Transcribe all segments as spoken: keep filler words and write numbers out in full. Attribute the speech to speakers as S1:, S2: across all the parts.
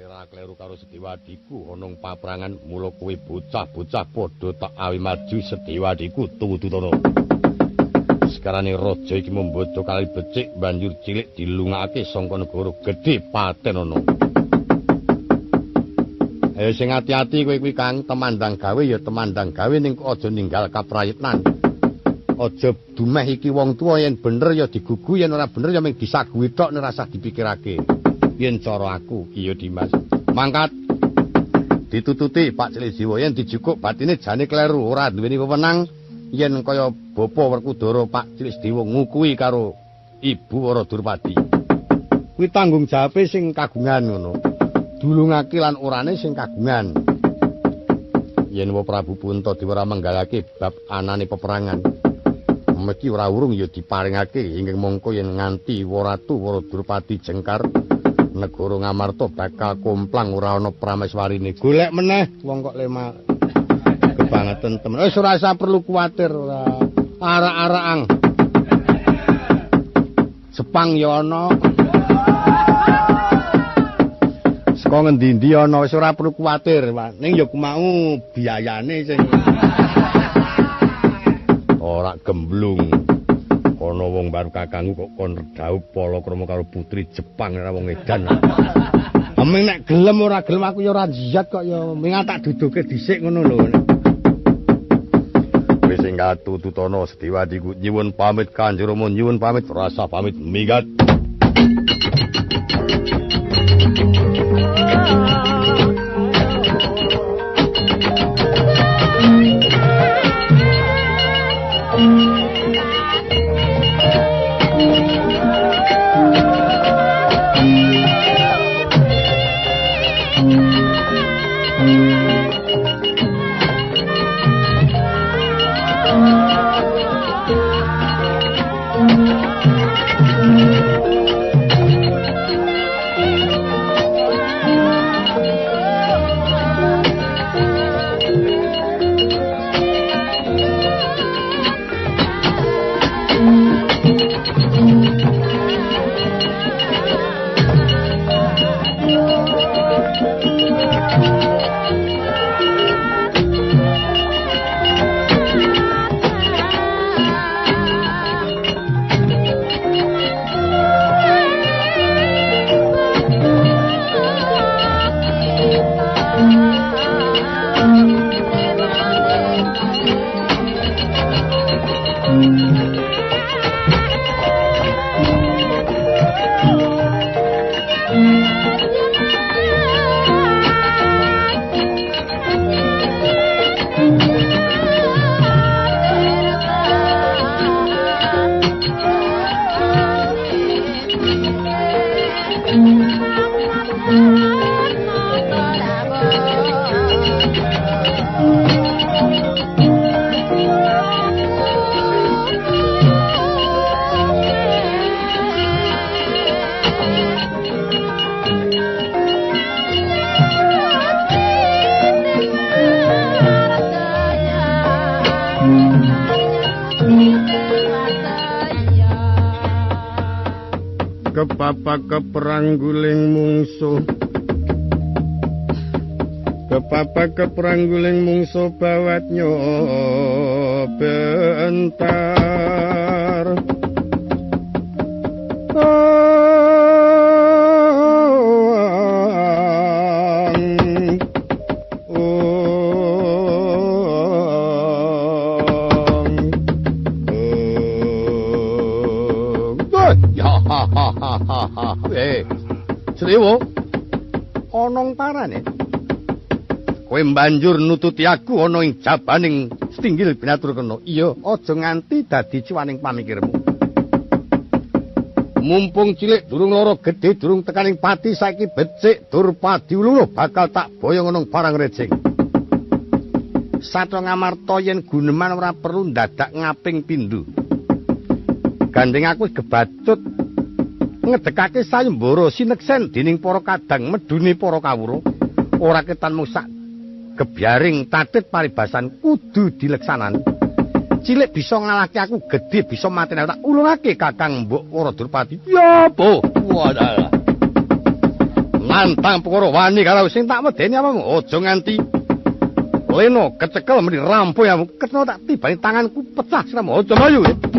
S1: ora kleru karo Sediwadiku ana ing paprangan mula kowe bocah-bocah padha tak awi maju Sediwadiku tuwutono. Sekarane raja iki membodo kali becik banjur cilik dilungakake saka negara gedhe Patenana. Ayo sing ati-ati kowe kuwi Kang, temandang gawe ya temandang gawe ning aja ninggal kaprayitnan. Aja dumeh iki wong tuwa yen bener ya digugu yen ora bener ya mung disaguhi tok nek rasah dipikirake. Yen cara aku iya Dimas. Mangkat ditututi Pak Cilik Jiwa yen dijukuk batine jane kleru ora duweni wewenang yen kaya bapa Werkudara Pak Cilik Jiwa ngukui karo Ibu Wara Durpati. Kuwi tanggung jawabe sing kagungan ngono. Dulungake lan orane sing kagungan. Yen Wa Prabu Puntadewa ora menggalake bab anane peperangan, mesti ora urung ya diparingake inggih mongko yen nganti Waratu Wara Durpati jengkar negara Ngamarta bakal komplang ora ana prameswarine. Golek meneh wong kok lemah kebangetan temen. Wis ora usah perlu kuwatir ora. Arak-araang. Jepang ya ana. Saka ngendi-endi ana wis ora perlu kuwatir, Pak. Ning ya kumau biayane sing ora gemblung. Ana wong baru kakangku kok kon redhaup palakrama karo putri Jepang ora wong edan. Ameng nek gelem ora gelem aku ya ora ziyat kok ya ming tak duduke dhisik ngono lho. Wis sing katututana Sediwadiku nyuwun pamit Kanjeng Rama nyuwun pamit rasa pamit minggat. Kepapak keperangguling mungsuh Kepapak keperangguling mungsuh bawat nyobentar Eh, Sriwo, onong parane. Kowe banjur nututi aku ana ing jabaning Stinggil Binaturkena. Iya, aja nganti dadi cuwaning pamikirmu. Mumpung cilik durung lara gedhe durung tekaning pati saiki becik Durpadi luluh bakal tak boyong ana barang rejing. Satya Ngamarta yen guneman ora perlu ndadak ngaping pindho. Gandeng aku gebacut ngedekake sayembara sineksen dening para kadang medune para kawula ora ketan musak gebyaring tatit paribasan kudu dileksanani. Cilik bisa ngalahke aku, gedhe bisa mateni tak ulungake Kakang Mbok Wara Durpati. Ya apa? Wadah. tantang perkara wani karo sing tak medeni apa aja nganti leno kecekel meni rampo ya ketno tak tibani tanganku pecah sira aja mayu.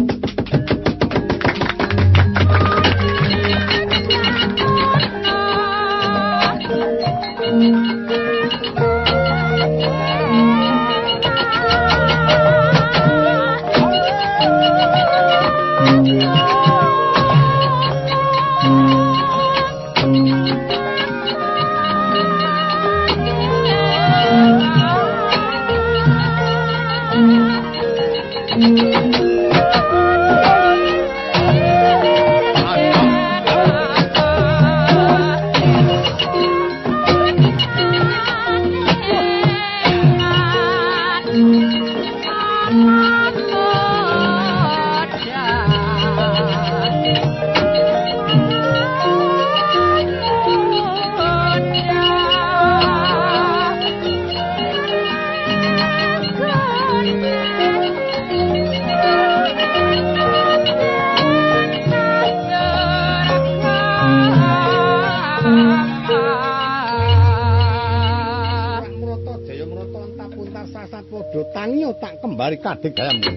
S1: Kembali kadek gayamu.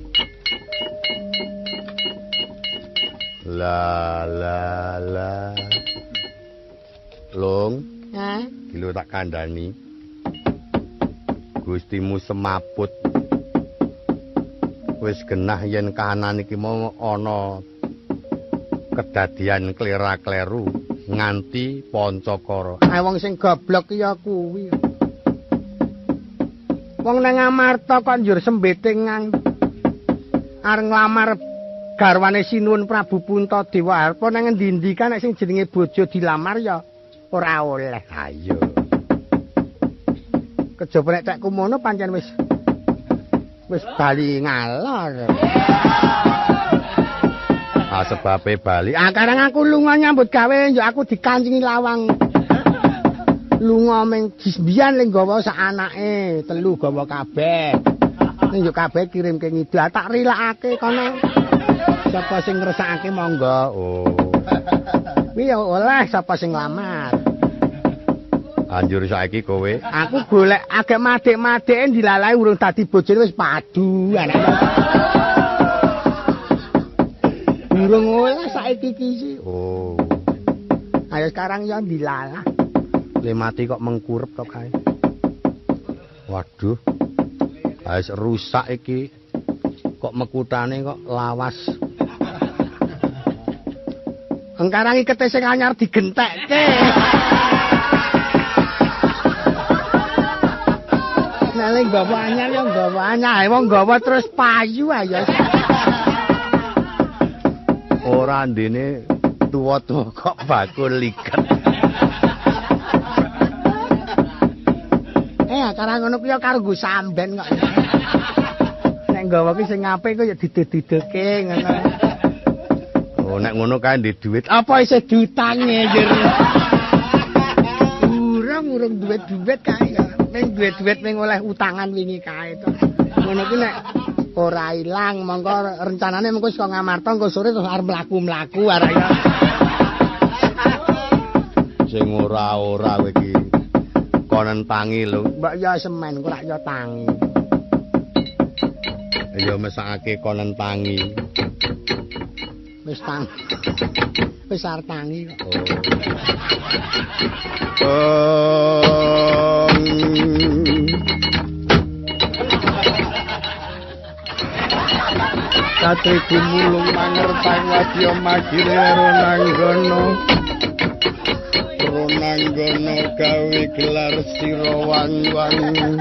S1: La la la. Long. Hah? Kilo tak kandhani. Gustimu semaput. Wis genah yen kahanan iki mau ana kedadian klera-kleru nganti Pancakara. Ah wong sing goblok ya kuwi. Wong nang Amarta kok njur sembetingan areng nglamar garwane Sinuwun Prabu Puntadewa apa nang endi-endi kan nek sing jenenge bojo dilamar ya ora oleh. Ayo. Kejaba nek tekku mono pancen wis wis bali ngalor. Ah sebabe bali. Ah karang aku lunga nyambut gawe ya aku dikancingi lawang. Lunga ming disbian ning gawa sak anake, telu gawa kabeh. Ning yo kabeh kirim ke ngidul. Tak rilakake kono. Sapa sing ngresakake monggo. Oh. Kuwi yo oleh sapa sing lamar. Anjur saiki kowe. Aku golek agek madhek-madheke dilalahi urung dadi bojone wis padu anake. Urung oleh saiki iki. Oh. Ayo sekarang yo dilalah. Le mati kok mengkurep tok kae. Waduh. Wis rusak iki. Kok mekutane kok lawas. Engkarang ikete sing anyar digentekke. Nek ning gawa anyar ya gawa anyar, wong gawa terus payu ayo. Ora ndene tuwa-tuwa kok bakul liket. Eh, karang ngono kuwi karo nggo samben kok. Nek nggawa ki sing apik kok ya didededeke ngono. Oh, nek ngono kae ndek dhuwit. Apa isih diutange, Jur? Urung-urung dhuwit-dhuwit kae. Ning dhuwit-dhuwit ning oleh utangan wingi kae to. Ngono ki nek ora ilang, mongko rencanane mengko saka Ngamarta engko sore terus arep mlaku-mlaku arek ya. Sing ora-ora kowe iki konen tangi lho. Mbak ya semen kok ya tangi. Ya mesake konen tangi. Wis tang. Wis arep tangi kok. Oh. Satri gumulung mangertang wadya magire ronanggono. Ronanggono gawe gelar sira wang-wang.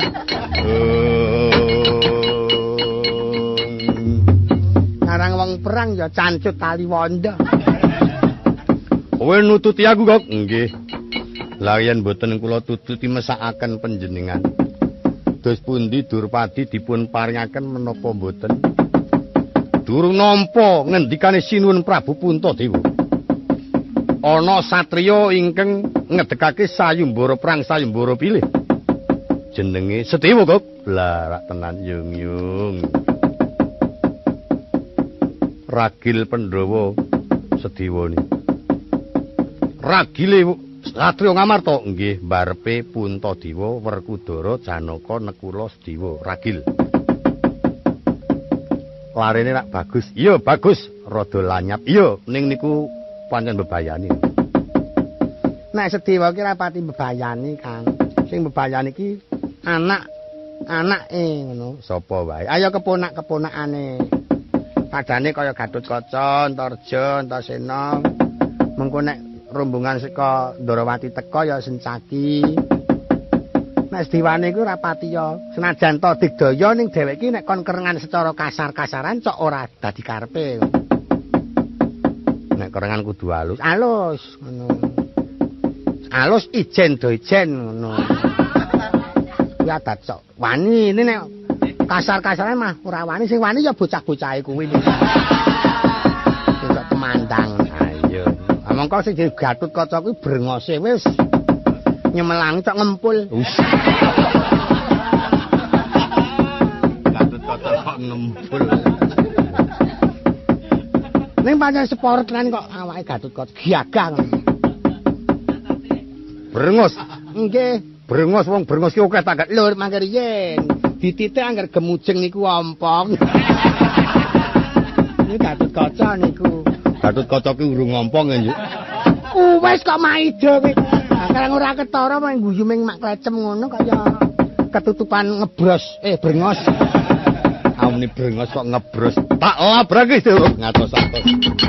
S1: Narang wong perang ya cancut tali wanda. Kowe nututi aku kok? Nggih. Lah yen mboten kula tututi mesakaken panjenengan. Dos pundi Durpadi dipun paringaken menapa mboten? Durung nampa ngendikane Sinuwun Prabu Puntadewa. Ana satriya ingkang ngedekake sayembara perang sayembara pilih. Jenenge Sedewa kok. Lah rak tenan yung-yung. Ragil Pandhawa Sedewa ni. Ragile Satria Ngamarta nggih barepe Puntadewa Werkudara Janaka Nekula Sedewa ragil. Larene rak bagus. Iya bagus, rada lanyap. Iya, ning niku pancen bebayani.
S2: Nek Sedewa ki ra pati bebayani, Kang. Sing bebayani ki anak anake ngono.
S1: Sapa wae?
S2: Ayo keponak-keponakane. Padane kaya Gatotkaca, Antarja, Antasena. Mengko nek rombongan saka Ndarawati teka ya Sencaki. Nek Sedewane iku ora pati ya senajan to digdaya ning dheweke nek kon kerengan secara kasar-kasaran cok ora dadi karepe.
S1: Nek kerengan kudu alus.
S2: Alus ngono. Alus ijen do ijen ngono. Ya adat cok. Wani ini nek kasar-kasaran mah ora wani, sing wani ya bocah-bocahe kuwi. Sing kok temandang.
S1: Ayo.
S2: Mongko sing Gatotkaca kuwi brengose wis nyemelang cok ngempul.
S1: Gatotkaca kok ngempul.
S2: Ning pancen sport tenan kok awake Gatotkaca gagah.
S1: Brengos.
S2: Nggih,
S1: brengos wong brengos ki akeh tak.
S2: Lho mangke riyen dititik angger gemujeng niku ompong. Ini Gatotkaca niku.
S1: Gatotkaca ki urung ngompong ya, Njuk.
S2: Wes kok maido kowe. Karang ora ketara main guyu ming mak klecem ngono kaya ketutupan ngebros eh brengos.
S1: Amune brengos kok ngebros. Tak labrake ngatos-atos.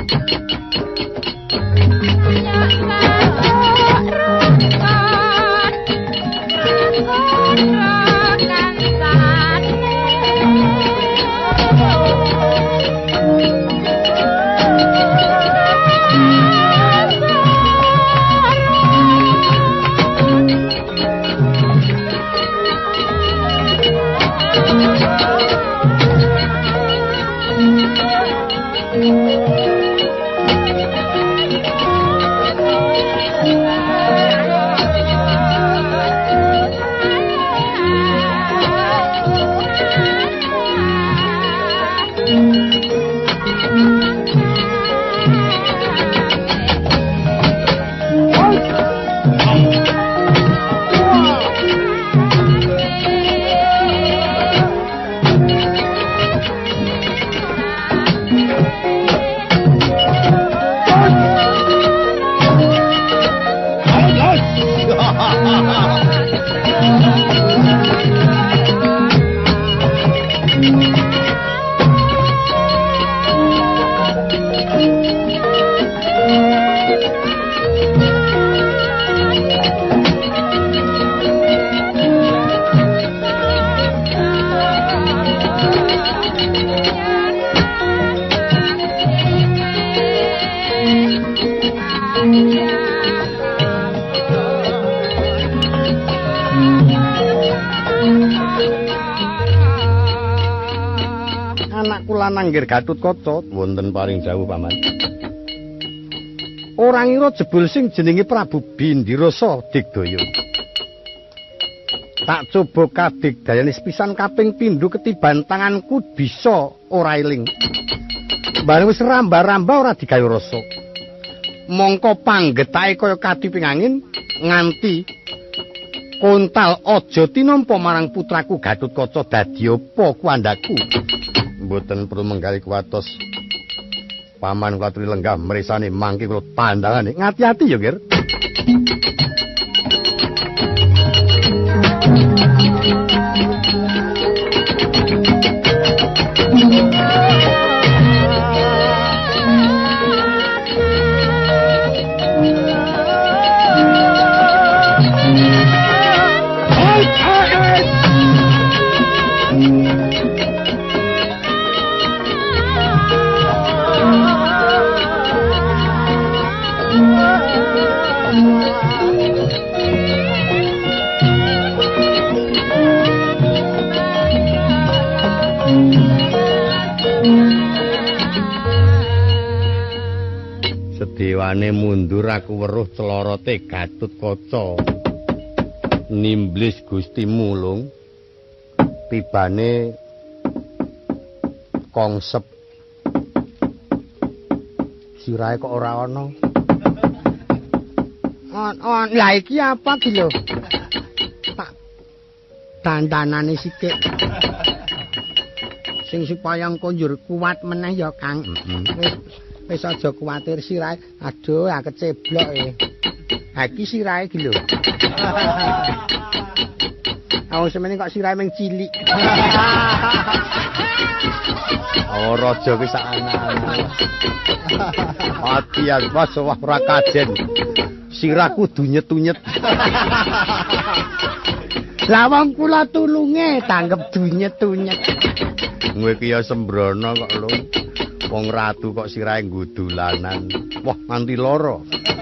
S1: Nggir Gatotkaca wonten paring dawuh paman. Ora ngira jebul sing jenenge Prabu Bindirasa digdaya. Tak coba kadigdayane sepisan kaping pindho ketiban tanganku bisa ora eling. Bareng wis rambah-rambah ora digawe rasa. Mongko panggetake kaya katiping angin nganti kontal aja tinampa marang putraku Gatotkaca dadi apa kuandaku. Mboten perlu menggali kuwatos. Paman kula aturi lenggah mresane mangke kula tandangane. Ngati-ati ya, Nggir. Dewane mundur aku weruh celorote Gatotkaca nimblis Gusti mulung tibane kongsep sirahe kok ora ana
S2: On on lah iki apa ki lho? Tak dandanane sithik. Sing supaya engko njur kuat meneh ya Kang. Wis wis aja kuwatir sirahe. Aduh, ah keceblok e. Ha iki sirahe iki lho. Awang semene kok sirahe mung cilik. Oh, raja ki sak anak. Ati wah wah ora kajen. Sirah kudu nyet-nyet. Lah wong kula tulunge tanggep dunyet-dunyet. Kowe ki ya sembrono kok lho. Wong ratu kok sirahe ngudulanan. Wah, nganti lara.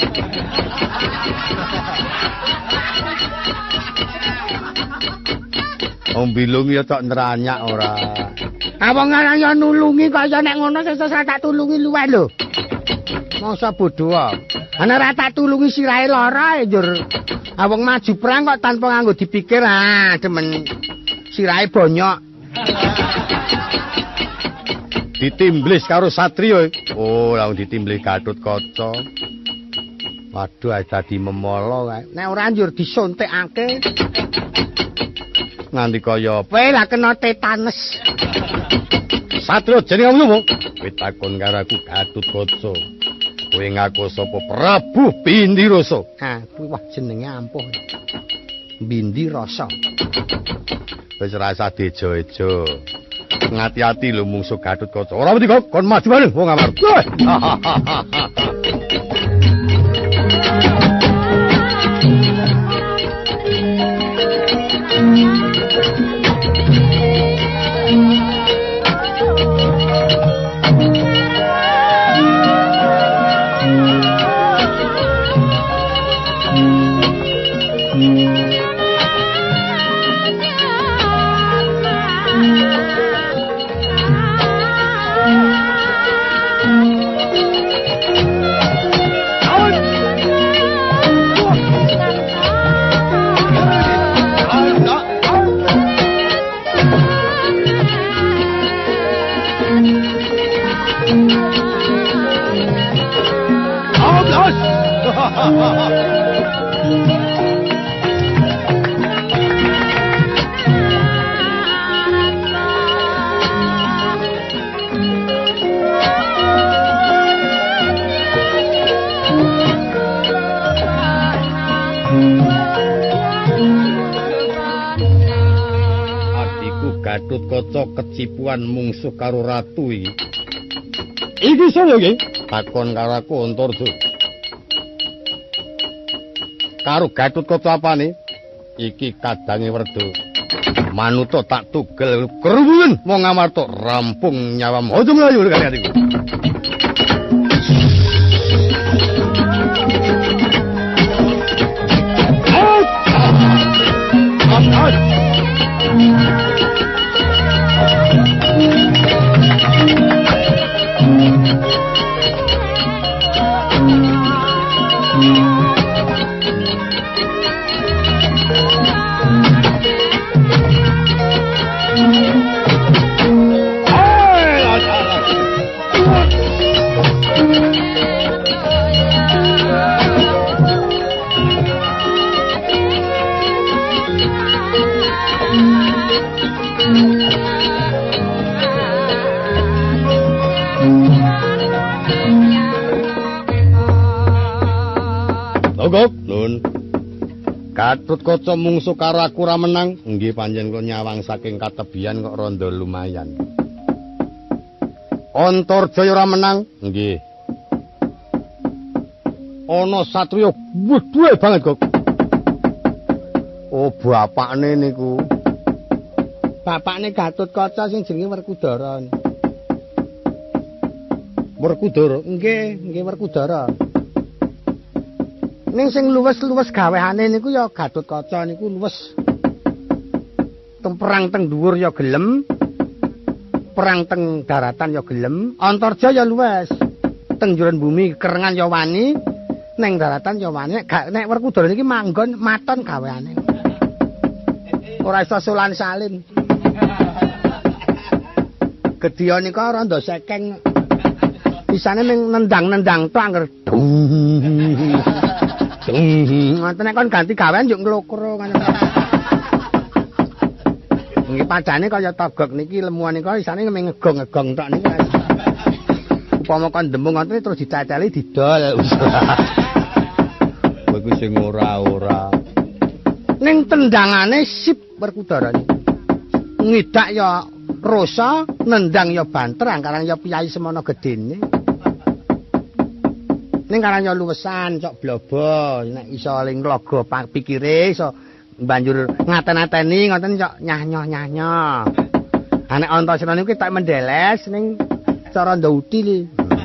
S2: Wong bilung ya tok neranyak ora. Ah wong lanang ya nulungi kok ya nek ngono sesuk tak tulungi luwih lho. Masa bodho ah. Ana ra tak tulungi sirahe lara e njur. Ah wong maju perang kok tanpa nganggo dipikir ah demen sirahe bonyok. Ditimblis karo satriya. Oh, langsung ditimblis Gatotkaca. Waduh, ae dadi memolo kae. Nek ora njur disontekake. Nganti kaya apa lah kena tetanes. Satriya jenenge ngono, kowe takon karo aku Gatotkaca. Kowe ngaku sapa Prabu Bindirasa? Ha, kuwi wah jenenge ampuh. Bindirasa. Wis ora usah dejo-ejo. Ngati-ati lho mungsuh Gatotkaca. Ora wedi kok kon maju bareng wong Amarta. Gatotkaca kecipuan mungsuh karo ratu iki. Iki sapa iki? Takon karo aku Antarja. Karo Gatotkaca apane? Iki kadange Werda. Manuta tak tugel keruwun wong Amarta rampung nyawam. Aja mlayu kali atiku. Gatotkaca mungsuh karo aku ora menang. Nggih panjenengan kok nyawang saking katebian kok rada lumayan. Antarja ora menang. Nggih. Ana satriya gedhe banget kok. Oh, bapakne niku. Bapakne Gatotkaca sing jenenge Werkudara. Werkudara? Nggih, nggih Werkudara. Ning sing luwes-luwes gaweane niku ya Gatotkaca niku luwes. Teng perang teng dhuwur ya gelem. Perang teng daratan ya gelem. Antarja ya luwes. Teng njuron bumi kerengan ya wani. Ning daratan ya wani. Nek Werkudara niki manggon maton gaweane. Ora iso solan salin. Gedya nika randa sekeng. Bisane ning nendang-nendang tok anger. Ngoten nek kon ganti gawean yo nglokro kan. Nggih pacane kaya togok niki lemuan nika isane ngegong-ngegong tok niku. Upama kon dembung ngoten terus dicaceli didol. Kowe ku sing ora-ora. Ning tendangane sip Werkudara niku. Ngidak ya rosa, nendang ya banter, angkarang ya piyai semono gedene. Ning karang ya luwesan, cok blobo, nek iso ling logo pikire iso banjur ngaten-ateni ngoten cok nyah-nyoh-nyah-nyoh. Ha nek Antasena niku tak mendeles ning cara ndauti li.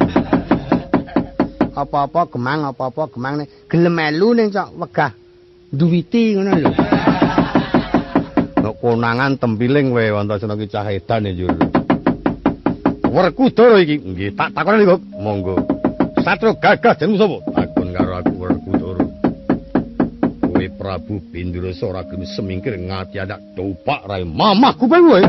S2: Apa-apa gemang, apa-apa gemang ning gelem melu ning cok wegah duwiti ngono lho. Nek konangan tempiling wae Antasena ki cah edan ya jur. Werkudara iki nggih tak takoni kok monggo. Satru gagah jenengmu sapa? Takon karo aku Werkudara. Kowe Prabu Bindirasa ora gelem semingkir ngati anak topak rae mamahku kowe.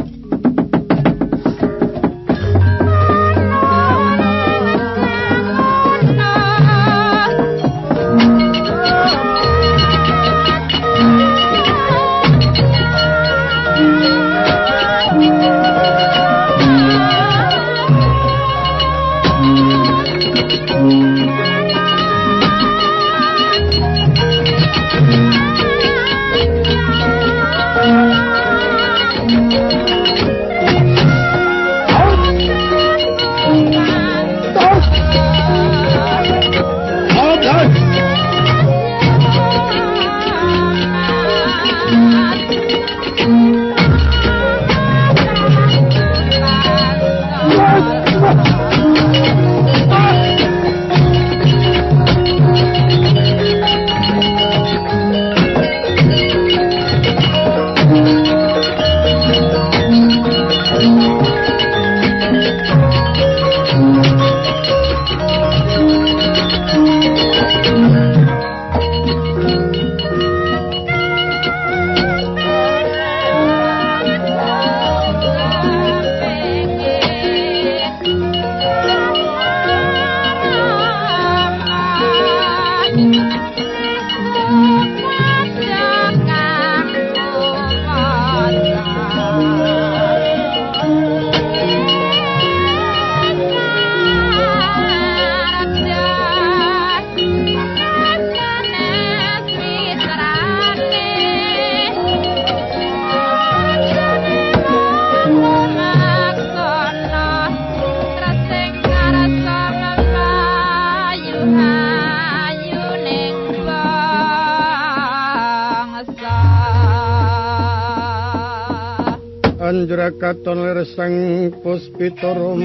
S2: Katon leresang puspitorum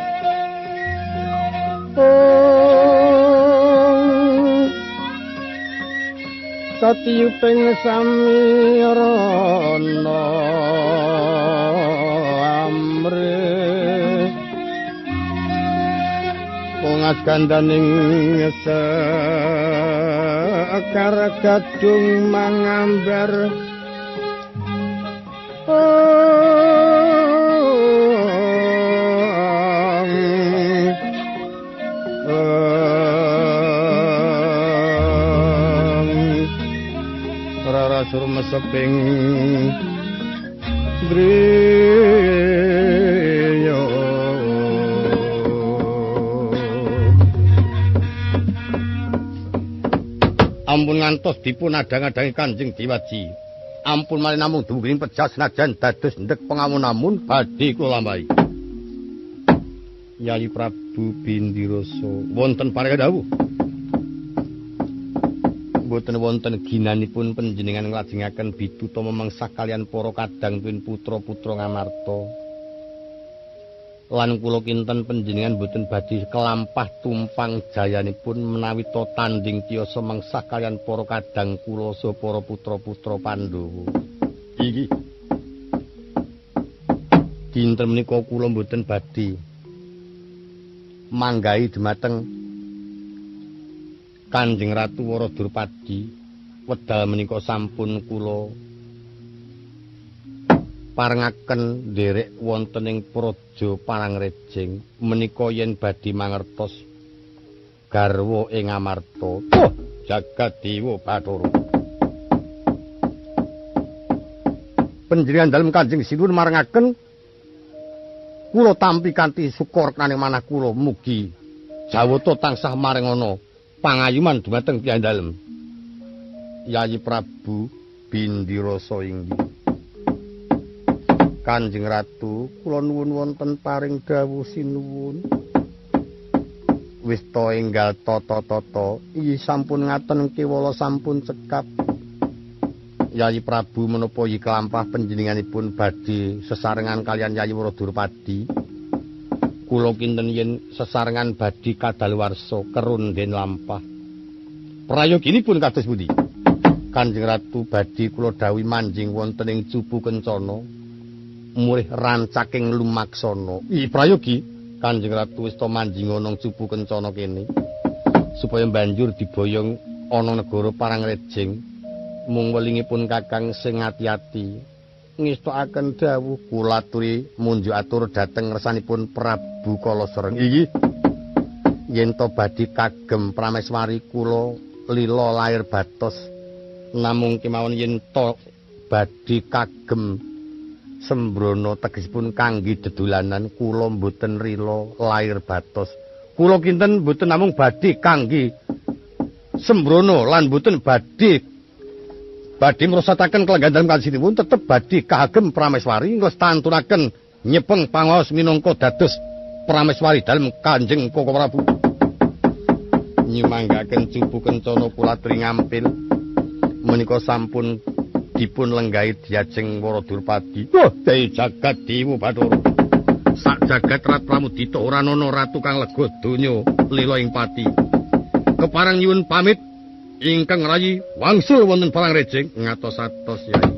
S2: oh satiyuping samirana amre pungas kandaning sekar gadung mangambar sur meseping driya ampun ngantos dipun adang-adangi Kanjeng Diwaji ampun malih namung dumugi pejas senajan dados ndek pengawon namun badhe kula lampahi Yayi Prabu Bindirasa wonten paring dawuh boten wonten ginanipun panjenengan nglajengaken bituta memangsa kalian para kadang tuwin putra-putra Ngamarta. Lan kula kinten panjenengan boten badhe kelampah tumpang jayanipun menawi to tanding tiyasa mangsa kalian para kadang kula saha para putra-putra Pandhawa. Iki dinten menika kula boten badhe manggahi dhumateng Kanjeng Ratu Wara Durpadi wedal menika sampun kula parengaken nderek wonten ing praja Parangrejing menika yen badhe mangertos garwa ing Amarta. Oh,
S1: Jagadiwa Bathara. Panjenengan dalem Kanjeng Sinuwun marangaken kula tampi kanthi syukur kaning manah kula mugi Jawata tansah maringana pangayuman dumateng tiyang dalem. Yayi Prabu Bindirasa inggih. Kanjeng Ratu, kula nuwun wonten paring dawuh sinuwun. Wis ta enggal tata-tata, inggih sampun ngaten kewala sampun cekap. Yayi Prabu menapa yi kelampah panjenenganipun badhe sesarengan kalian Yayi Waradurpadi. Kula kinten yen sesarengan badhe kadaluwarsa kerunden lampah. Prayoginipun kados pundi? Kanjeng Ratu badhe kula dawuhi manjing wonten ing Cupu Kencana. Mulih rancaking lumaksana. I prayogi Kanjeng Ratu wis ta manjing ana Cupu Kencana kene. Supaya banjur diboyong ana negara Parangrejing. Mung welingipun Kakang sing ati-ati ngestokaken dawuh kula aturi munjuk atur dhateng ngersanipun Prabu Kalasreng. Inggih. Yen to badhe kagem prameswari kula lila lair batos. Namung kemawon yen to badhe kagem sembrono tegesipun kangge dedulanan kula mboten rila lair batos. Kula kinten mboten namung badhe kangge sembrono lan mboten badhe badhe ngrosataken kelenggan dalem kanjengipun tetep badhe kagem prameswari nglestantunaken nyepeng pangaos minangka dados prameswari dalem Kanjeng Koko Prabu. Nyimanggaken Cupu Kencana kula aturi ngampil menika sampun dipun lenggahi diajeng Waradurpadi. Wah, Dai Jagadiwa Bathara. Sak jagat rat pramudita ora ana ratu kang lega donya lila ing pati. Kepareng nyuwun pamit ingkang rayi wangsul wonten Parangrejing ngatos-atos Yai.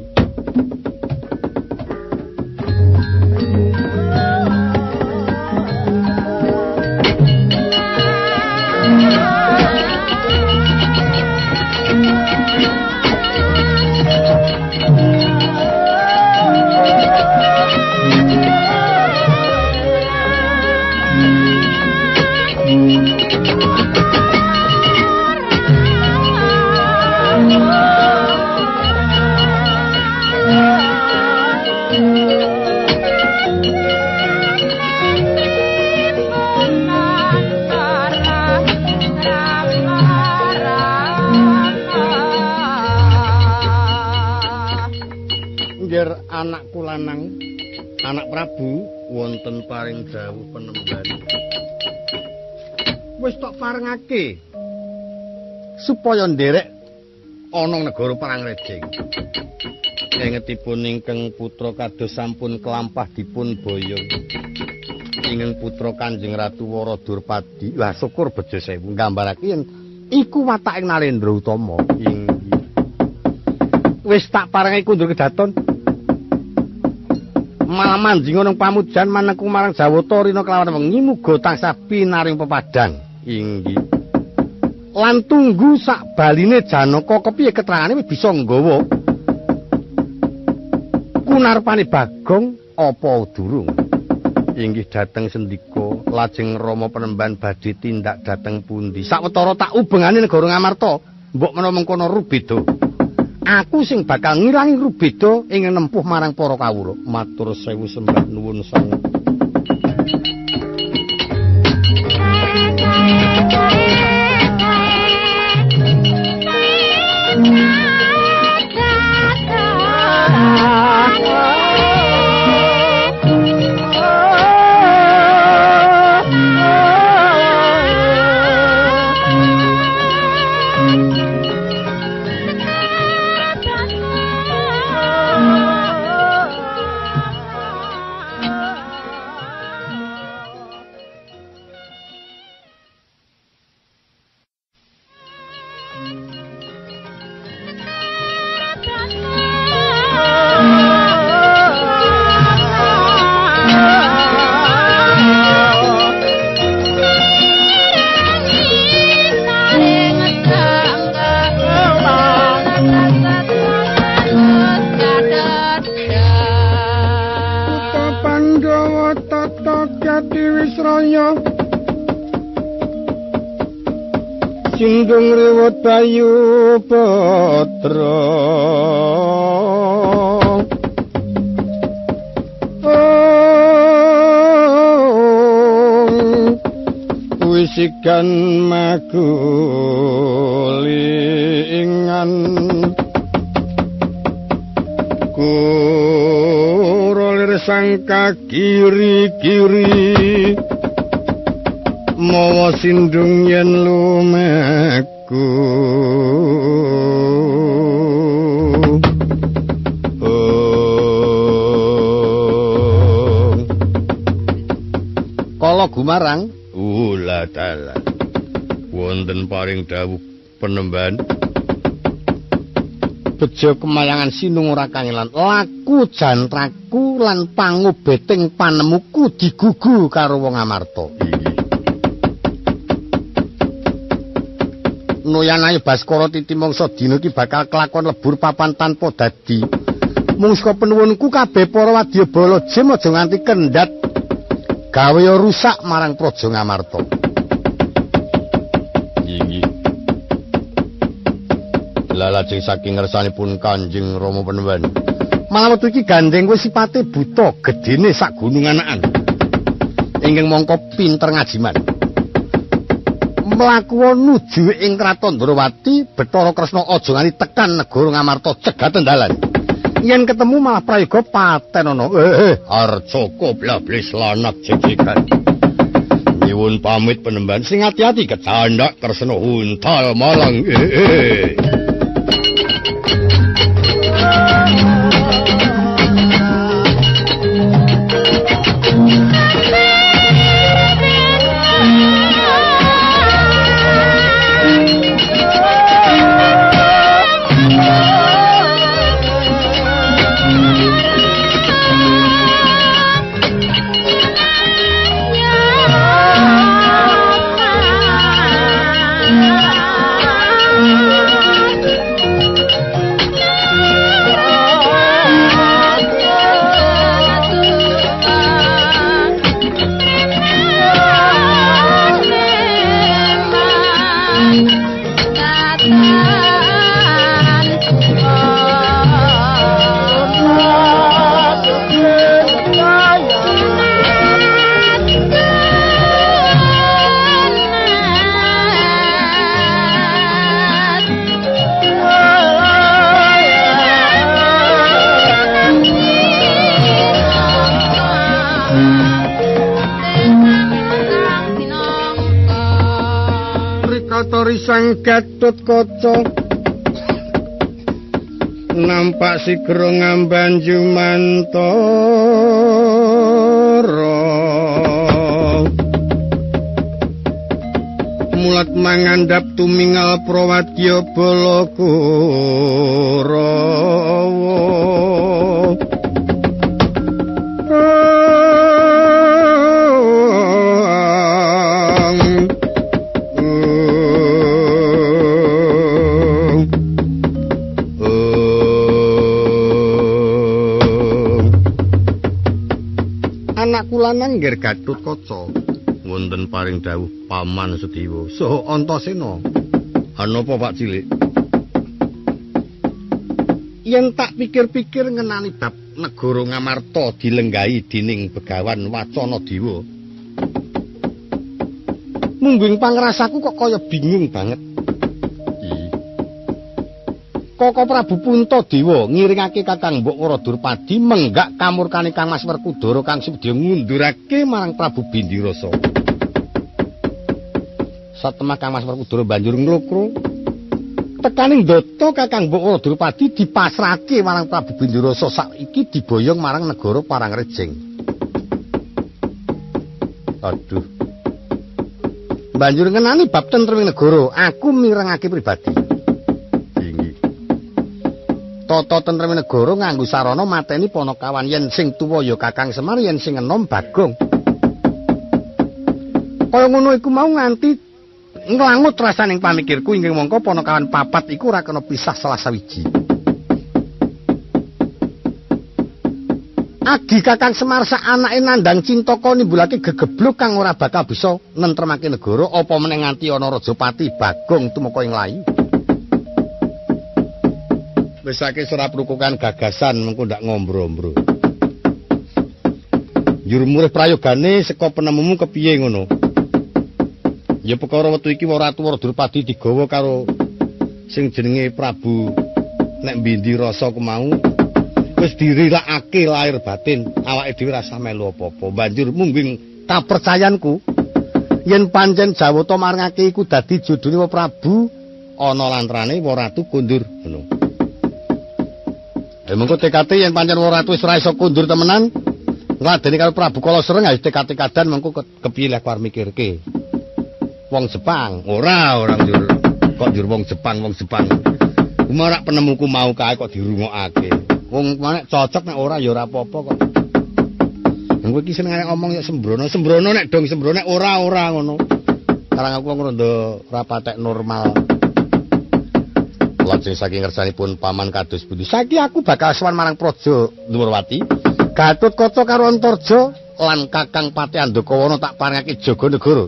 S1: Anakku lanang, anak Prabu wonten paring dawuh penemban. Wis tok parengake supaya nderek ana negara Parangrejing. Engetipun ingkang putra kados sampun kelampah dipun boyong. Ingkang putra Kanjeng Ratu Waradurpadi. Lah syukur bejo sewu nggambarake yen iku wataking Narendra Utama. Inggih. Wis tak parengake kundur kedaton. Malah manjing ana pamujan manengku marang Jawata rina kelawan wengi muga tansah pinaring pepadang. Inggih. Lan tunggu sak baline Janaka kepiye keterangane wis bisa nggawa kunarpane Bagong apa durung. Inggih dhateng sendika lajeng Rama Penemban badhe tindak dhateng pundi. Sawetara tak ubengane negara Ngamarta mbok menawa mengkono rubeda. Aku sing bakal ngilangi rubeda ing nempuh marang para kawula. Matur sewu sembah nuwun sanget. Cindung riwut bayu putra wisikan magulingan kurolir sangka kiri-kiri mawa sindung yen lumeku oh. Kala gumarang ula dalan wonten paring dawuh penemban bejo kemayangan sinung ora kangelan laku jantraku lan pangobeting panemuku digugu karo wong Amarta. Noyanae Baskara titi mangsa dina iki bakal kelakon lebur papan tanpa dadi. Mung saka penuwunku kabeh para wadyabala jem aja nganti kendhat gawe rusak marang Praja Ngamarta. Inggih. Lalajeng saking ngersanipun Kanjeng Rama Penemban. Malah wektu iki gandeng kuwi sipate buta, gedene sak gunung anakan. Ingkang mangka pinter ngajiman. Mlaku nuju ing kraton Ndrawati, Bathara Kresna aja nganti tekan negara Ngamarta cegaten dalan. Yen ketemu malah prayoga patenana. Eh, eh Arjaka blablis lanak jejegan. Nyuwun pamit Penemban sing ati-ati kecandhak Kresna untal malang. Eh, eh. Sang Gatotkaca nampak sigra ngamban Jumantara mulat mangandhap tumingal Prawadya Balakurawa lanang nggih Gatotkaca wonten paring dawuh Paman Sedewa saha Antasena. Anapa Pak Cilik? Yen tak pikir-pikir ngenani bab negara Ngamarta dilenggahi dening Begawan Wacana Dewa. Mungguing pangrasaku kok kaya bingung banget. Koko Prabu Puntadewa ngiringake Kakang Mbok Waradurpadi menggak kamurkane Kang Mas Werkudara kang sedya ngundurake marang Prabu Bindirasa. Satemah Kang Mas Werkudara banjur nglokro. Tekaning ndata Kakang Mbok Waradurpadi dipasrahake marang Prabu Bindirasa saiki diboyong marang negara Parangrejing. Aduh. Banjur ngenani bab tentreming negara, aku mirengake pribadi. Tata tentreming negara nganggo sarana mateni Panakawan yen sing tuwa ya Kakang Semar yen sing enom Bagong. Kaya ngono iku mau nganti nglangut rasaning pamikirku inggih mangka Panakawan papat iku ora kena pisah salah sawiji.
S2: Adi Kakang Semar sak anake nandhang Cintaka nimbulake gegebluk kang ora bakal bisa nentremake negara apa meneh nganti ana Rajapati Bagong tumeka ing layu. Wis saiki serap rukukan gagasan mengko ndak ngombro-ombro. Njur murih prayogane saka penemumu kepiye ngono? Ya perkara wektu iki Ratu Wardurpadi digawa karo sing jenenge Prabu nek mbindi rasa kemau wis dirilakake lahir batin, awake dhewe rasa melu apa-apa. Banjur mungging kapercayanku yen pancen Jawata marangake iku dadi jodhone wa Prabu ana lantrane wa Ratu kundur ngono. Ya mengko tekate yen pancen wa Ratu wis ora iso kundur temenan, ngladeni karo Prabu Kala Sereng wis tekate kadan mengko kepiye lek arep mikirke. Wong Jepang, ora ora njur kok njur wong Jepang, wong Jepang. Kumarak penemuku mau kae kok dirungokake. Wong manek cocok nek ora ya ora apa-apa kok. Kowe iki senengane ngomong ya sembrono, sembrono nek dong sembrono nek ora-ora ngono. Karang aku ngrondo rapatek normal. Lajeng saking ngersanipun paman kados pundi. Saiki aku bakal sowan marang Praja Ndurwati. Gatotkaca karo Antarja lan Kakang Pati Andakawana tak paringake Jaganegara.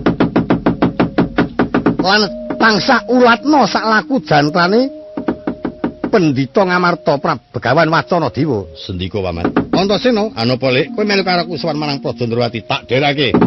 S2: Lan tansah ulatna sak laku jantrane Pendhita Ngamarta Begawan Wacana Dewa. Sendika paman. Antasena, anapa lek kowe melu karo aku sowan marang Praja Ndrawati tak derake.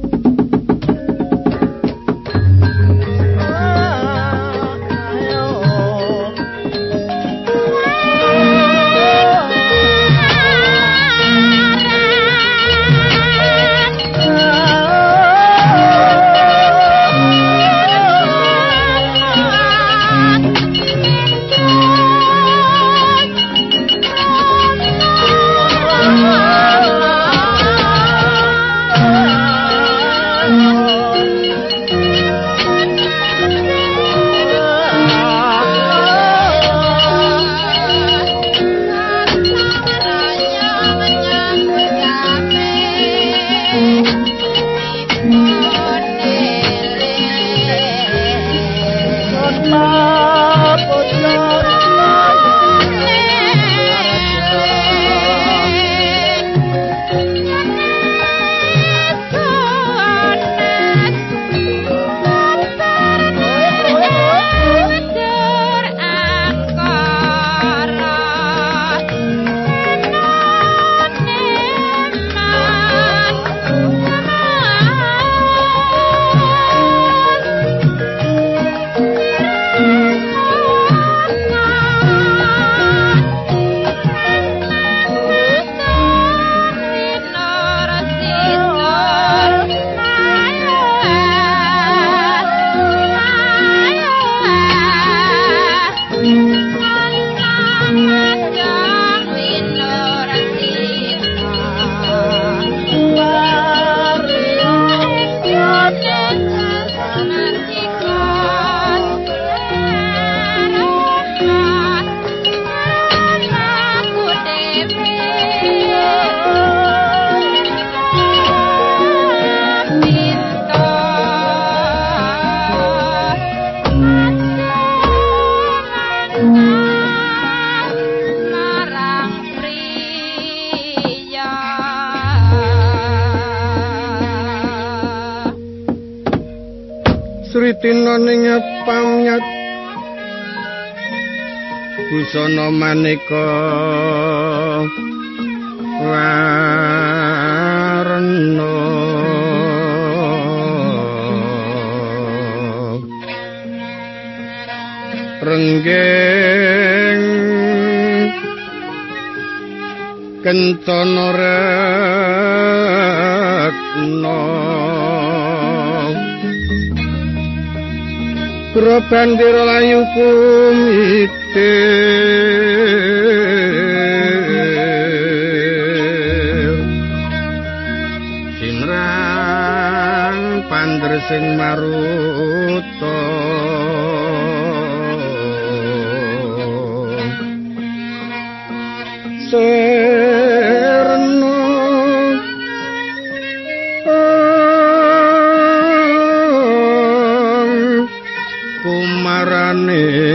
S1: Tinaning pamyat busana maneka warna renggeng kencana retna Kura bandira layu kumite sinrang pandher sing maruta serno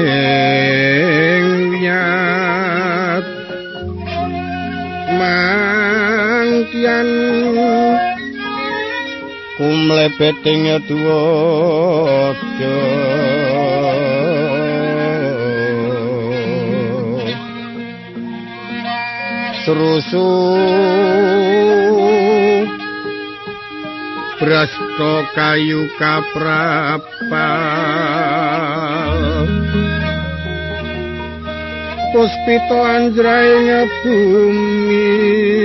S1: kumaraning nyat ma lebeting tuwaja Serusu Brasta kayu kaprapal Puspita anjraing bumi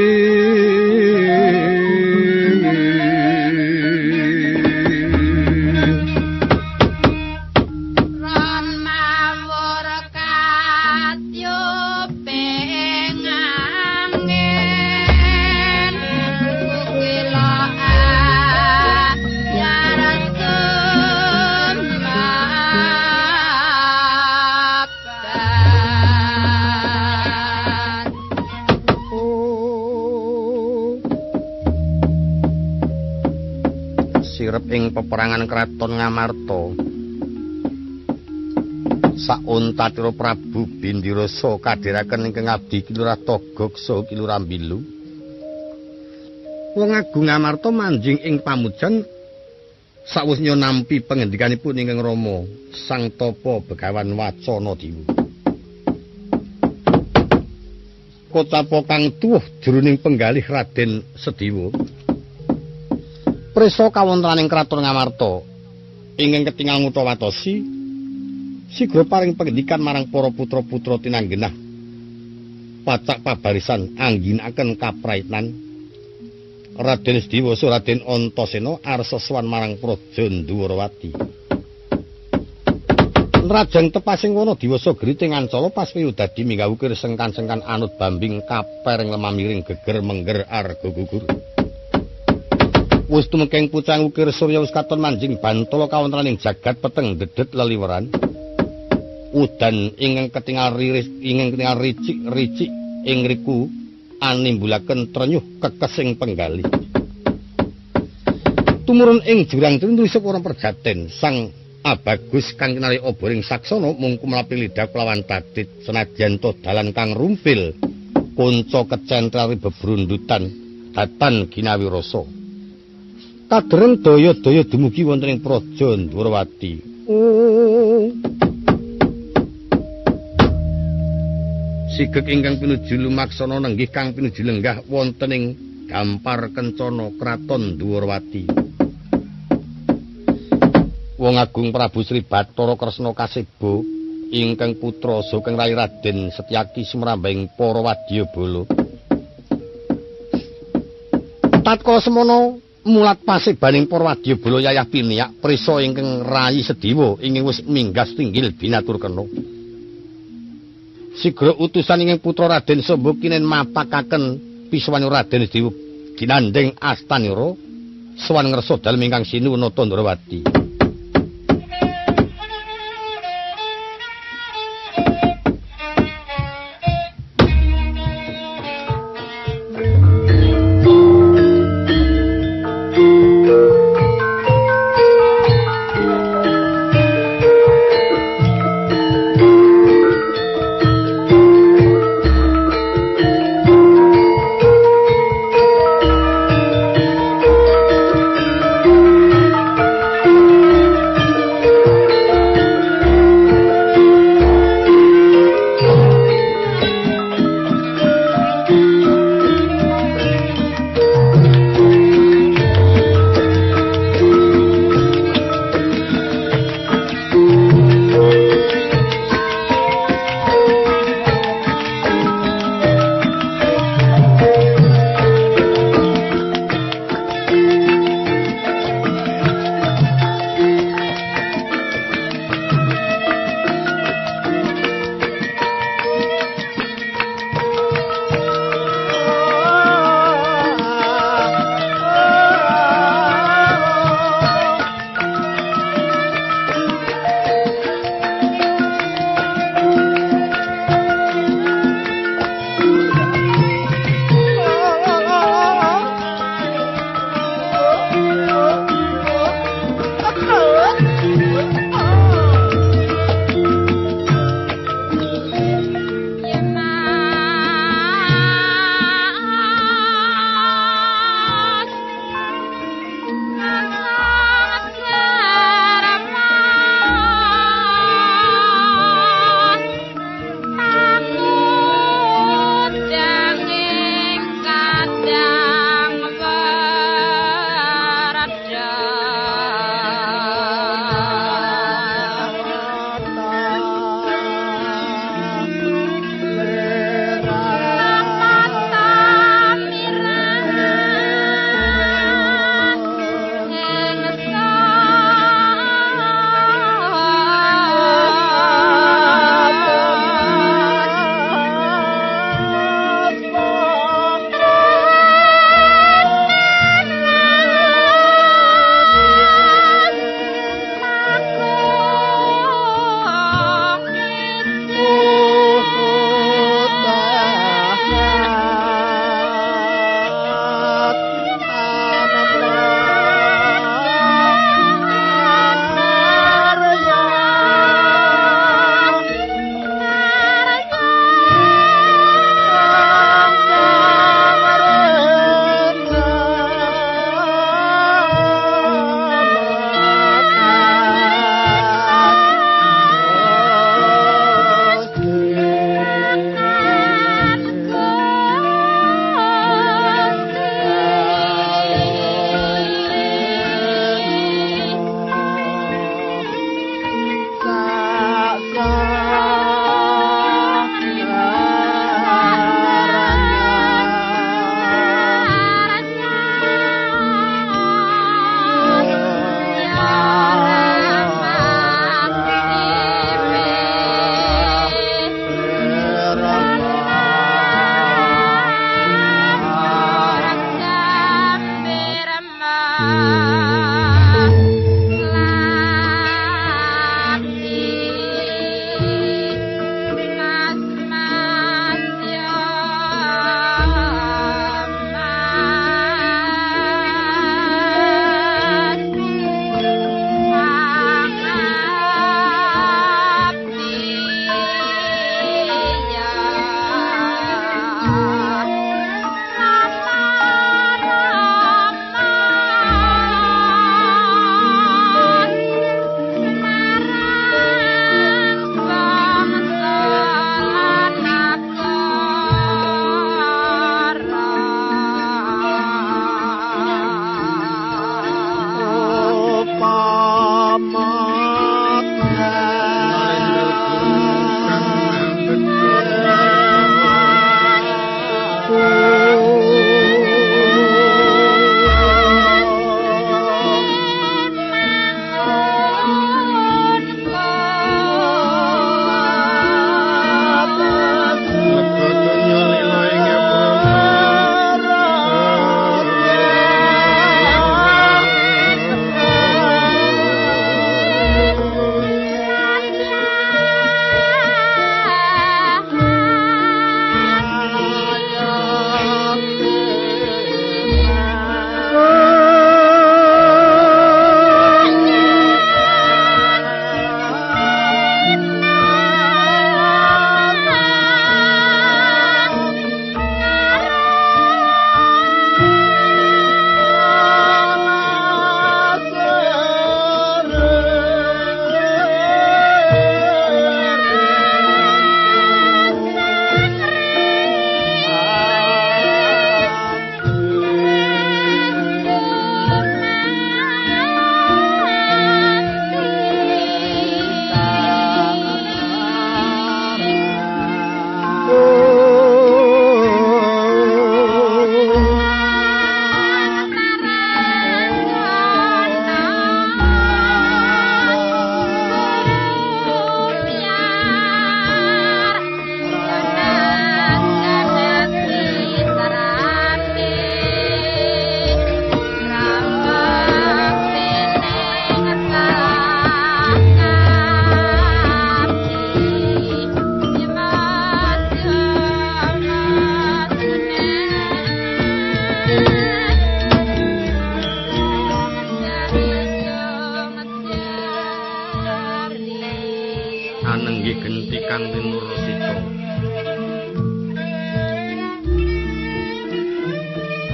S1: ing peperangan kraton Ngamarta sauntatira Prabu Bindirasa kadhiraken ingkang abdi Kilurah Togog saha Kilurah Mbilu Wong Agung Ngamarta manjing ing pamujan sawisnya nampi pangendikanipun ingkang Rama Sang Tapa Begawan Wacana Dewa Kotapa kang tuwuh jroning penggalih Raden Sedewa Prisa kawontenaning kraton Ngamarta ingkang ketingal Ngutawatosi sigra paring pangendikan marang para putra-putra tinanggenah pacak pabarisan angginaken kapraitnan Raden Sedewa saha Raden Antasena arsa sowan marang Praja Ndhuwarawati Rajang tepasing wana diwasa griting ancala pasmiyu dadi minggawukir sengkan-sengkan anut bambing kapereng lemah miring geger mengger arga gugur Wis tumengking pucang ukir surya wis katon manjing bantala kawontenaning jagat peteng dedet leliweran. Udan ingkang ketingal riris ingkang ketingal ricik-ricik ing riku animbulaken trenyuh kekesing penggali. Tumurun ing jurang tulisip ora perjaten sang Abagus kang kinali oboring saksana mung kumlapi lidah kelawan tadit senajan to dalan kang rumpil kanca kecentrari bebrundutan datan ginawi rasa. Kadereng daya-daya dumugi wonten ing Praja Ndhuwarawati. Oh. Sigeg ingkang pinuju lumaksana nenggih kang pinuju lenggah wonten ing Gampar Kencana Kraton Ndhuwarawati. Wong Agung Prabu Sri Bathara Kresna Kaseba ingkang putra saking Rai Raden Setyaki sumrambahing para wadyabala. Tatkala semono mulat pasibaning para wadyabala yayah piniak prisa ingkang Rai Sedewa ingkang wis minggas tinggil binaturkena. Sigra utusan ingkang putra Raden Samba kinen mapakaken pisuwan Raden Sedewa ginandeng astanira sowan ngersa dalem ingkang sinuwunata Ndhuwarawati.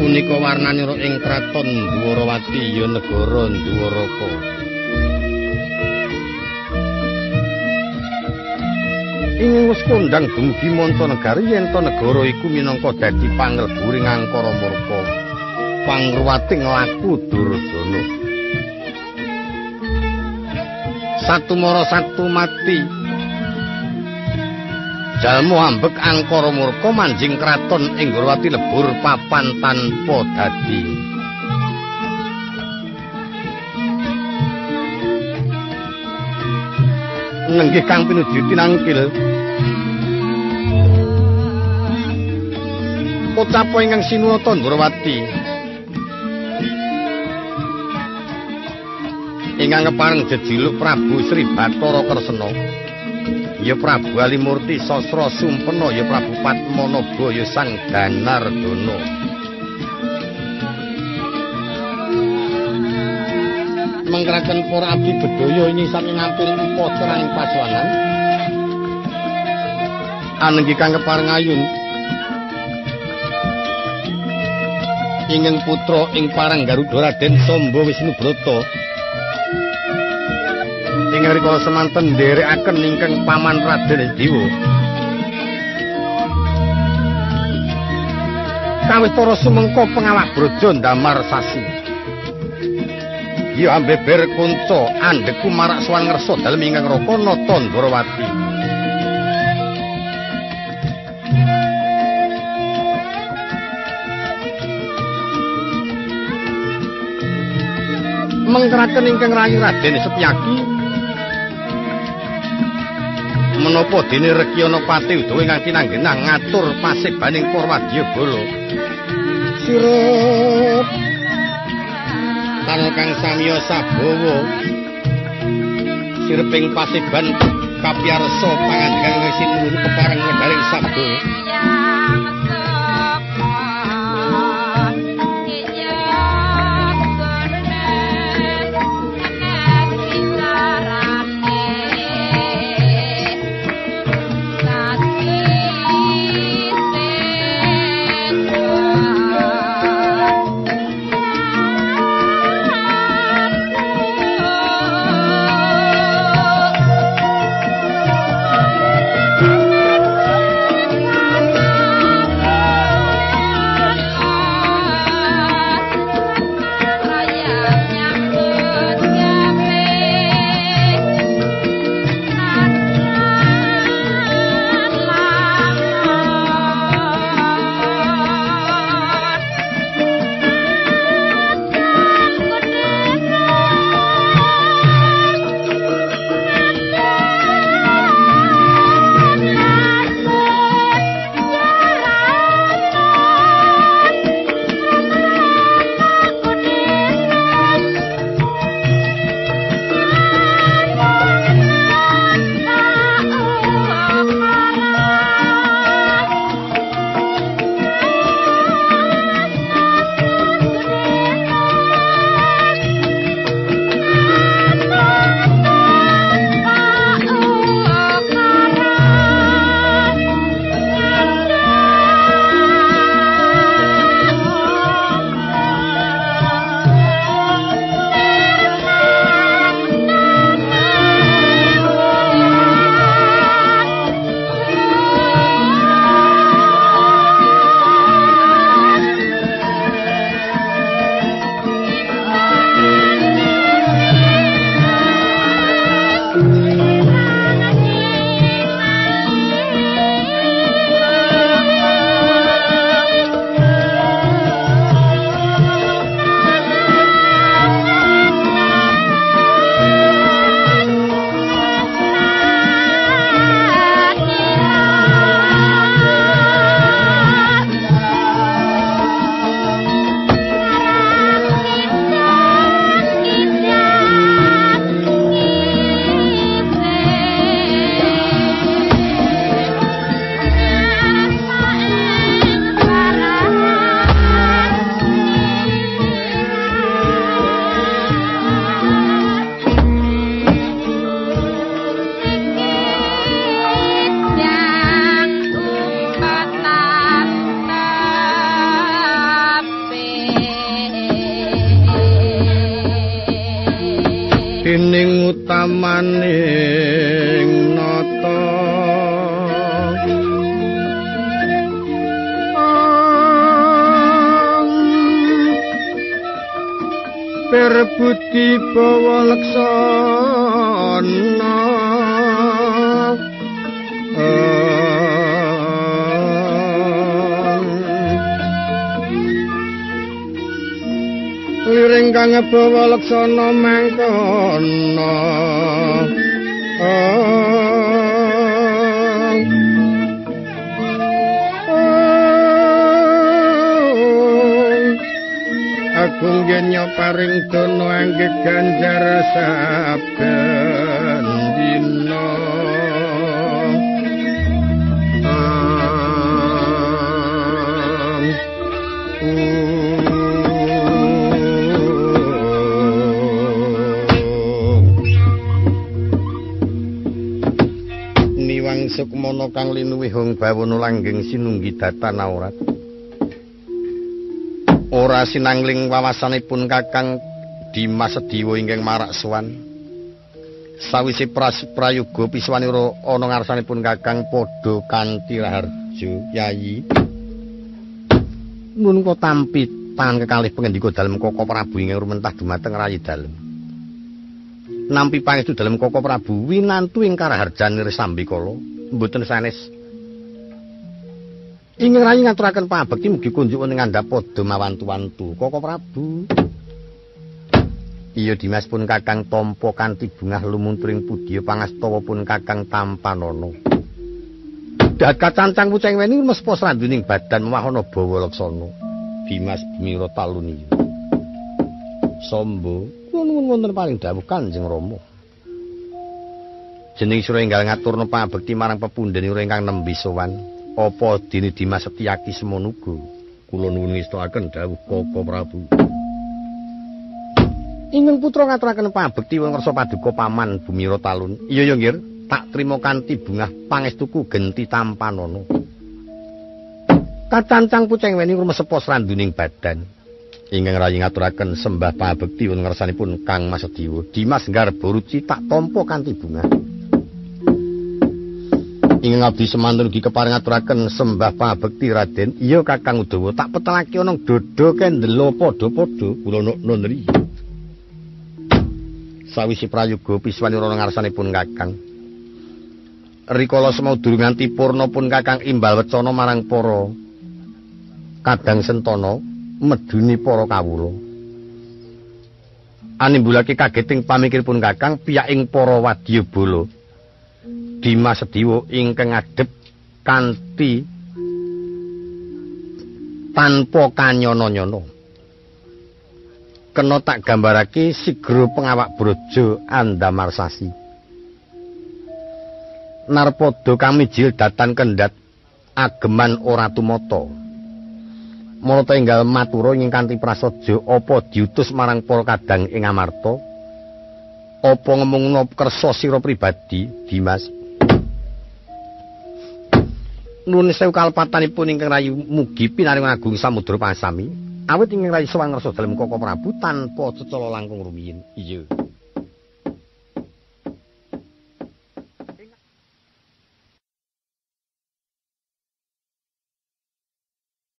S1: punika warnanira ing kraton Dwarawati ya negara Dwaraka. Ing wis kondhang dumugi Mancanegara yen to negara iku minangka dadi pangleburi Angkara Murka. Pangruwating laku Duryudana. Satu mara satu mati. Jalmu ambek Angkara Murka manjing kraton ing Dwarawati lebur papan tanpa dadi. Nenggih kang pinuju tinangkil. Pocapa ingkang sinuwata Dwarawati. Ingkang kepareng jejuluk Prabu Sri Bathara Kresna. Ya Prabu Alimurti Sasra Sumpena, ya Prabu Padmanaba, ya Sang Danardana. Mengkeraken para abdi bedaya ini sami ngampil upacara ing Pasuwanan. Anenggi kang kepareng ayun. Ingkang putra ing parang Garuda Raden Samba Wisnubrata. Ing rikala semanten nderekaken ingkang paman Raden Dewa. Kawitara sumengko pengawak braja ndamar sasi. Ya ambeber kunca andheku marak sowan ngersa dalem ingkang raka nata Dwarawati. Mengkeraken ingkang rayi Raden Setyaki menapa dene Rekyana Pati Udawa ingkang kinanggenah ngatur pasibaning para wadyabala. Sirup karo kang samiya sabawa sirping pasiban kapiyarsa pangandikan sinuwun kepareng ngedaring sabda. wining utamaning nata perbudi bawa laksana liring kang bawa laksana mangkono Agung genya paring dono angge ganjar saben dina Niwang sukmana kang linuwihung bawana langgeng sinunggi datan aurat ora sinangling wawasanipun Kakang Dimas Sediwa ingkang marak sowan sawise prayoga piswanira ana ngarsanipun Kakang padha kanthi raharja yayi nun kok tampi tangan kekalih pengendika dalem Koko Prabu ingkang rumentah dumateng rayi dalem nampi pangestu dalem Koko Prabu winantu ing karaharjan Sambikala mboten sanes ingin rayi ngaturaken pabekti mugi kunjuk ning ngandhap padha mawantu-wantu Koko Prabu. Iya Dimas pun Kakang tampa kanthi bungah lumunturing pudiya pangastawa pun Kakang Tampanana. Dahat kacancang puceng weni mespa sranduning badan mawahana bawa laksana. Dimas Bumira Taluni. Sombo nuwun wonten paring dawuh Kanjeng Rama. Jeneng sira enggal ngaturna pabekti marang pepundhen ingkang nembe sowan. Apa dene Dimas Setyaki semono uga kula nuwun ngestakaken dawuh Koko Prabu. Ingkang putra ngaturaken pabekti wong ngersa paduka paman Bumira Talun. Iya ya nggih, tak trima kanthi bungah pangestuku Genti Tampanana. Kacancang puceng weni rumesepa sranduning badan. Ingkang rayi ngaturaken sembah pabekti wong ngersanipun Kang Mas Sediwa. Dimas Garbaruci tak tampa kanthi bungah. Ingkang abdi semantun ugi kepareng ngaturaken sembah pabekti Raden. Iya Kakang Udawa, tak petelake ana dodo kendela padha-padha kula nundri. Sawise prayoga piswanira ngarsanipun Kakang. Rikala semau durung nganti purna pun Kakang imbal wecana marang para kadang sentana meduni para kawula. Animbulake kageting pamikiripun Kakang piyaking para wadyabala. Dimas Sediwa ingkang ngadhep kanthi tanpa kanyana-nyana. Kena tak gambarake sigra pengawak braja Andamarsasi. Narpada kang mijil datan kendhat ageman ora tumata. Mula enggal matura ing kanthi prasaja apa diutus marang para kadang ing Amarta? Apa ngemungna kersa sira pribadi, Dimas? Nuwun sewu kalepatanipun ingkang rayi mugi pinaring agung samudra pasami awit ingkang rayi sowan ngersa dalem Koko Prabu tanpa cecala langkung rumiyin. Iya.